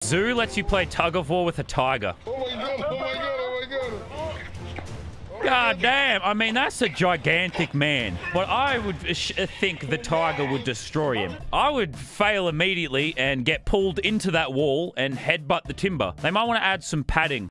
zoo lets you play tug of war with a tiger. Oh my god, oh my god, oh my god. God damn. I mean, that's a gigantic man. But I would think the tiger would destroy him. I would fail immediately and get pulled into that wall and headbutt the timber. They might want to add some padding.